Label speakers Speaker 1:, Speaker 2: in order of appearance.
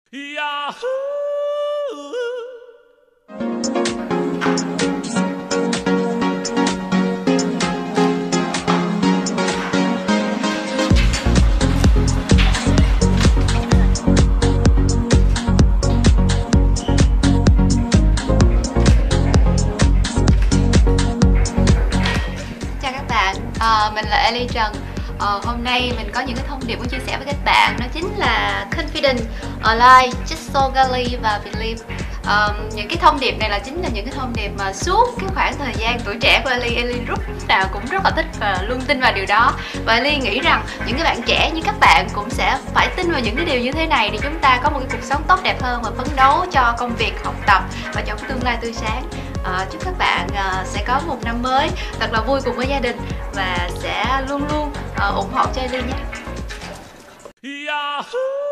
Speaker 1: Mình là Ellie Trần. Hôm nay mình có những cái thông điệp muốn chia sẻ với các bạn, đó chính là Confident, Align, Just So Gali và Believe. Những cái thông điệp này chính là những cái thông điệp mà suốt cái khoảng thời gian tuổi trẻ của Ellie lúc nào cũng rất là thích và luôn tin vào điều đó. Và Ellie nghĩ rằng những cái bạn trẻ như các bạn cũng sẽ phải tin vào những cái điều như thế này để chúng ta có một cái cuộc sống tốt đẹp hơn và phấn đấu cho công việc, học tập và cho tương lai tươi sáng. Chúc các bạn sẽ có một năm mới thật là vui cùng với gia đình và sẽ luôn luôn ủng hộ cho Ellie nhé.